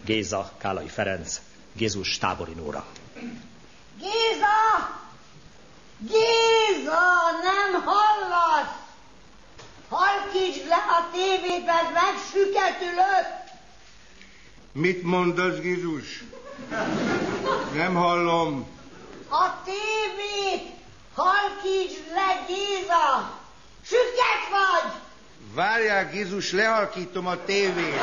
Géza, Kálai Ferenc, Gézus, Tábori Nóra. Géza! Géza, nem hallasz? Halkítsd le a tévét, mert megsüketülök! Mit mondasz, Gézus? Nem hallom. A tévét! Halkítsd le, Géza! Süket vagy! Várjál, Gézus, lehalkítom a tévét.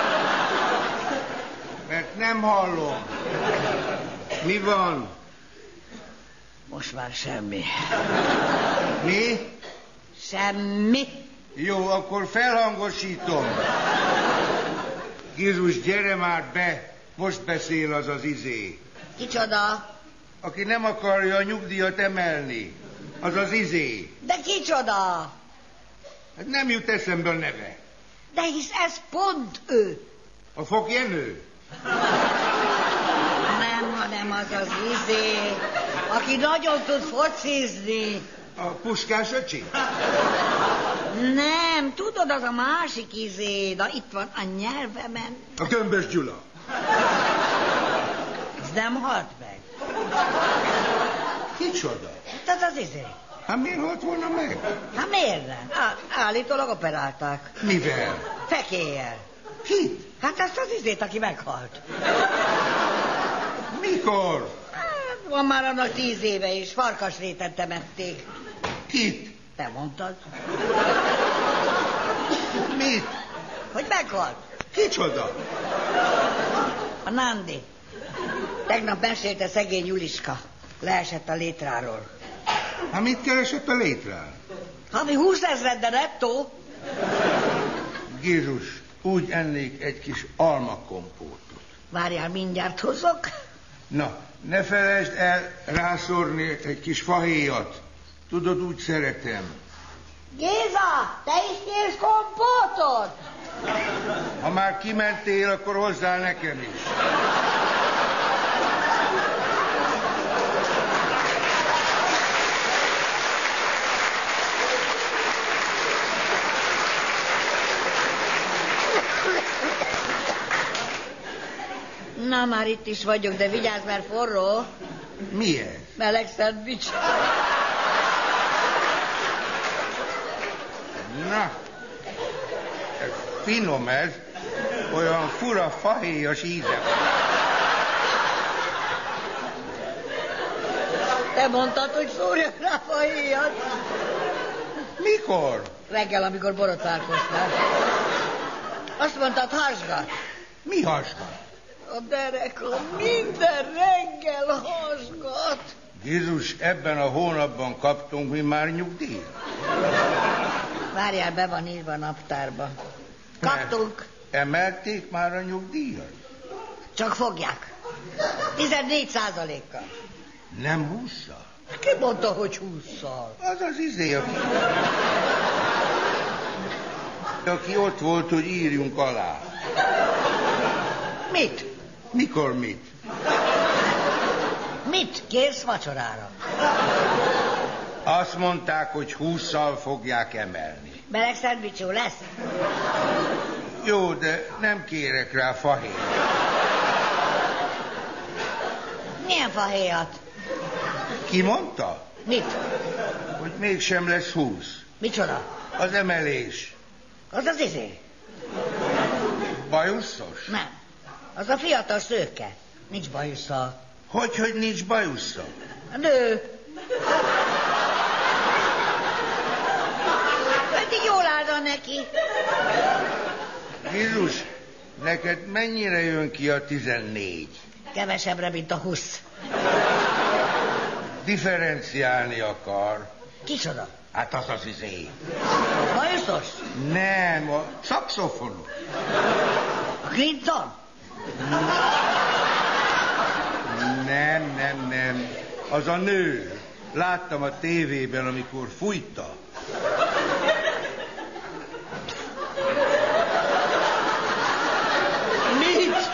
Mert nem hallom. Mi van? Most már semmi. Mi? Semmi. Jó, akkor felhangosítom. Gézus, gyere már be. Most beszél az az izé. Kicsoda? Aki nem akarja a nyugdíjat emelni. Az az izé. De kicsoda? Hát nem jut eszembe a neve. De hisz ez pont ő. A Fokjenő? Nem, hanem az az izé, aki nagyon tud focizni. A Puskás öcsi? Nem, tudod, az a másik izé, de itt van a nyelvemen. A Gömbös Gyula? Ez nem halt meg. Kicsoda? Tehát az izé. Hát miért halt volna meg? Hát miért nem? Állítólag operálták. Mivel? Fekélyel. Kit? Hát ezt az izét, aki meghalt. Mikor? Hát, van már annak 10 éve is, farkasréten temették. Kit? Te mondtad. Mit? Hogy meghalt. Kicsoda? A Nándi. Tegnap mesélte szegény Juliska. Leesett a létráról. Hát mit keresett a létrán? Havi 20 000, de nettó. Jézus, úgy ennék egy kis almakompótot. Várjál, mindjárt hozok. Na, ne felejtsd el rászórni egy kis fahéjat. Tudod, úgy szeretem. Géza, te is kérsz kompótot? Ha már kimentél, akkor hozzá nekem is. Na, már itt is vagyok, de vigyázz, mert forró. Mi ez? Meleg szendvics. Na, ez finom ez, olyan fura fahéjas íze. Te mondtad, hogy szórjak rá fahéjat. Mikor? Reggel, amikor borotválkoztál. Azt mondtad, hasgat. Mi hasgat? A derekom minden reggel hasgat. Jézus, ebben a hónapban kaptunk mi már nyugdíjat? Várjál, be van írva a naptárba. Kaptunk. Emelték már a nyugdíjat? Csak fogják. 14%-kal. Nem 20-szal? Ki mondta, hogy 20-szal? Az az izé, aki ott volt, hogy írjunk alá. Mit? Mikor mit? Mit kérsz vacsorára? Azt mondták, hogy 20-szal fogják emelni. Meleg szendvicsó lesz? Jó, de nem kérek rá fahéjat. Milyen fahéjat? Ki mondta? Mit? Hogy mégsem lesz 20. Micsoda? Az emelés. Az az izé? Bajuszos? Nem. Az a fiatal szőke. Nincs bajusza. Hogy nincs bajusza? A nő. Pedig jól állna neki. Jézus, neked mennyire jön ki a 14? Kevesebbre, mint a 20. Differenciálni akar. Kicsoda? Hát az az izé. Bajuszos? Nem, a szaxofonos. A Clinton? Nem. Az a nő. Láttam a tévében, amikor fújta. Mit?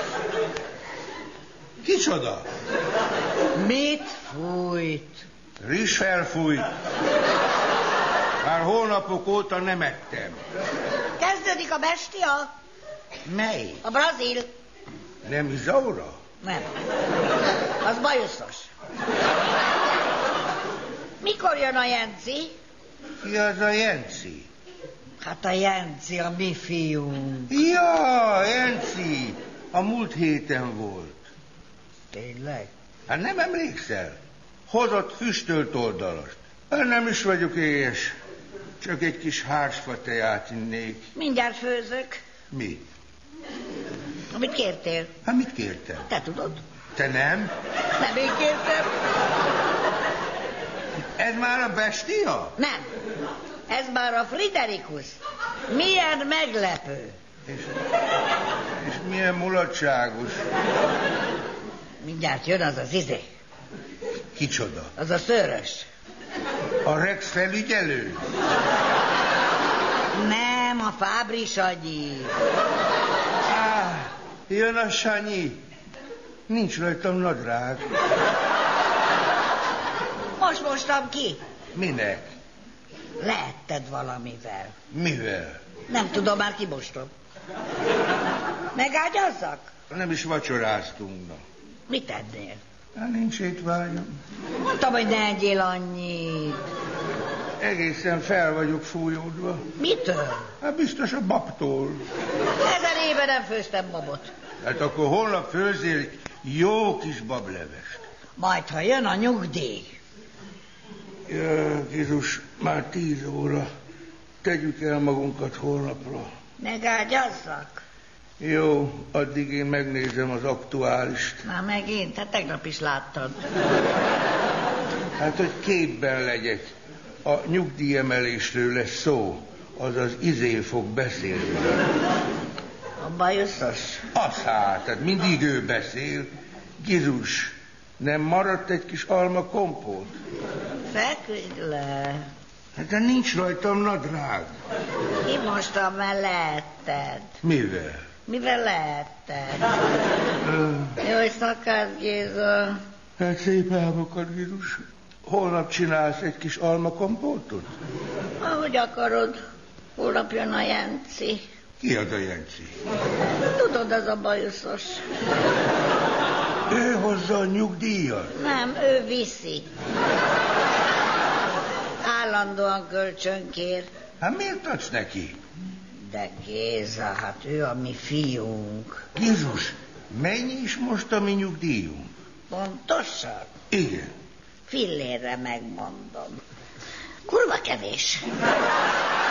Kicsoda? Mit fújt? Rizs felfújt. Már hónapok óta nem ettem. Kezdődik a bestia. Mely? A brazil. Nem Izaura? Nem. Az bajuszos. Mikor jön a Jenci? Ki az a Jenci? Hát a Jenci, a mi fiunk. Ja, Jenci. A múlt héten volt. Tényleg? Hát nem emlékszel? Hozott füstölt oldalast. Hát nem is vagyok éhes. Csak egy kis hársfa teját innék. Mindjárt főzök. Mi? Amit kértél? Hát mit kértem? Te tudod? Te nem? Nem én kértem. Ez már a bestia? Nem. Ez már a Friderikus. Milyen meglepő. És milyen mulatságos. Mindjárt jön az az izé. Kicsoda? Az a szőrös. A Rex felügyelő? Nem, a Fábri Sanyi. Jön a Sanyi. Nincs rajtam nadrág. Most mostam ki. Minek? Lehetted valamivel. Mivel? Nem tudom, már kimostom. Megágyazzak? Nem is vacsoráztunk. Na. Mit ennél? Hát nincs étvágyam. Mondtam, hogy ne egyél annyit. Egészen fel vagyok fújódva. Mitől? Hát biztos a babtól. 1000 éve nem főztem babot. Hát akkor holnap főzzél jó kis bablevest. Majd, ha jön a nyugdíj. Ja, Jézus, már 10 óra. Tegyük el magunkat holnapra. Megágyazzak? Jó, addig én megnézem az aktuálist. Már megint? Hát tegnap is láttad. Hát, hogy képben legyek. A nyugdíjemelésről lesz szó. Az izé fog beszélni. A bajuszos? Az hát mindig ő beszél. Gizus, nem maradt egy kis alma kompót? Feküdj le. Hát de nincs rajtam nadrág. Kimostam, mert lehetted. Mivel? Mivel lehetted? Jó szakasz, Géza. Hát szép álmokat, Gizus. Holnap csinálsz egy kis alma kompótot? Ahogy akarod. Holnap jön a Jenci. Ki az a Jenci? Tudod, az a bajuszos. Ő hozza a nyugdíjat? Nem, ő viszi. Állandóan kölcsönkér. Hát miért adsz neki? De Géza, hát ő a mi fiunk. Jézus, mennyi is most a mi nyugdíjunk? Pontosan? Igen. Fillérre megmondom. Kurva kevés.